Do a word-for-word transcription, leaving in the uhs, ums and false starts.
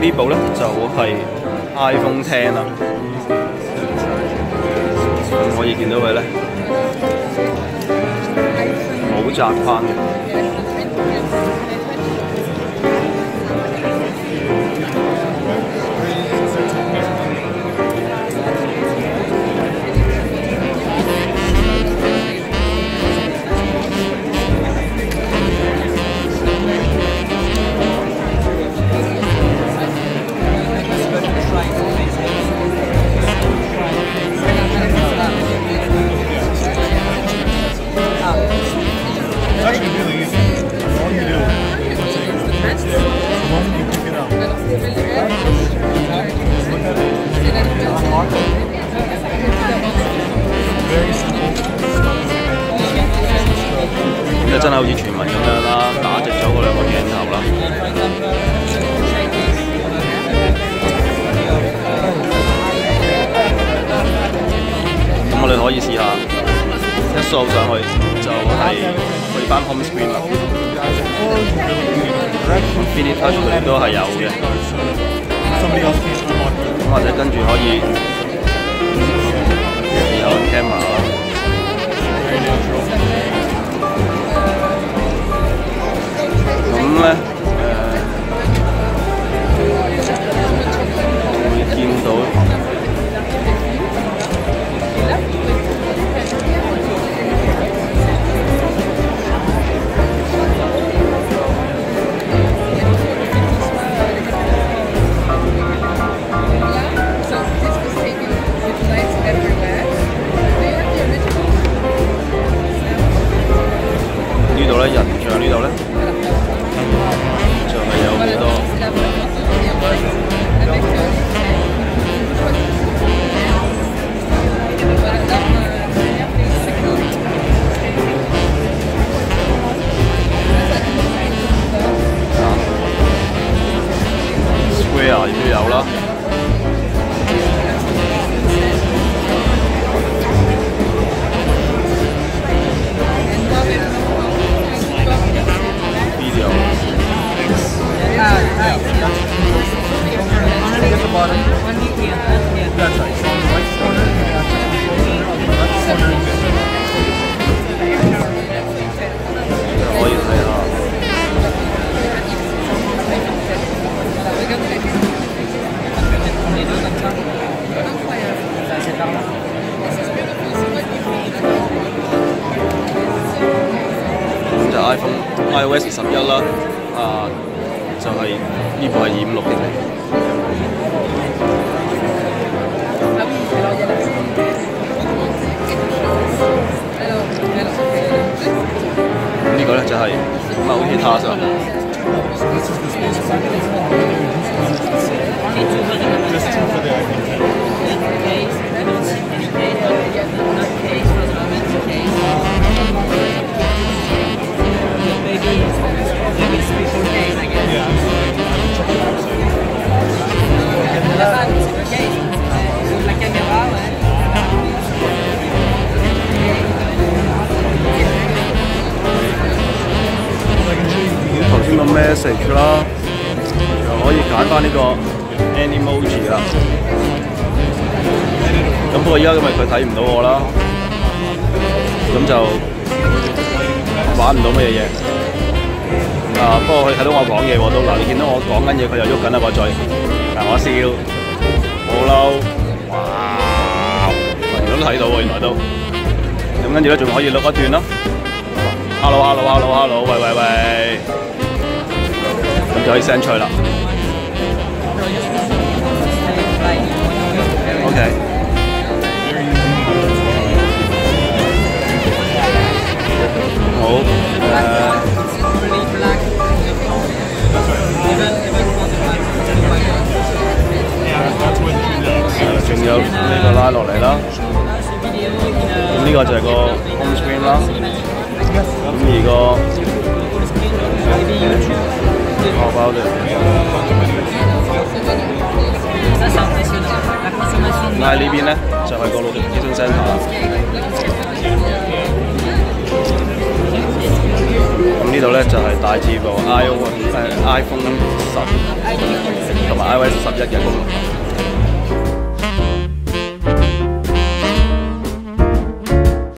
呢部咧就係 iPhone X 啦，咁可以見到佢咧冇窄框嘅。 就真係好似傳聞咁樣啦，打直咗嗰兩個鏡頭啦。咁我哋可以試下一掃上去就係去翻 home screen 啦。Infinity Touch 佢哋都係有嘅。咁或者跟住可以有 camera 啦。 咁咧，誒、呃、會見到呢度咧，人像呢度咧。 就係有好多Square 亦都有啦。Video。 可以睇下。咁就 iPhone iOS 十一啦，啊，就係呢部係二五六 G 嚟。 呢個咧就係 multitask 啊。頭先個 message 啦，又可以揀翻呢個 Animoji 啦。咁不過依家因為佢睇唔到我啦，咁就玩唔到乜嘢嘢。啊，不過佢睇到我講嘢喎都，嗱你見到我講緊嘢，佢又喐緊一個嘴，嗱我笑，好嬲，哇！咁都睇到喎，原來都。咁跟住咧仲可以錄一段咯。Hello hello hello hello， 喂喂喂。 咁就可以 send 出去啦。OK。好。誒。仲有呢個拉落嚟啦。咁呢個就係個 home screen 啦。咁而個 How about it？ 咁喺呢邊咧就係個 notification centre。咁呢度度咧就係、是、大致部 iOS 誒 iPhone 十同埋 iOS 十一嘅功能。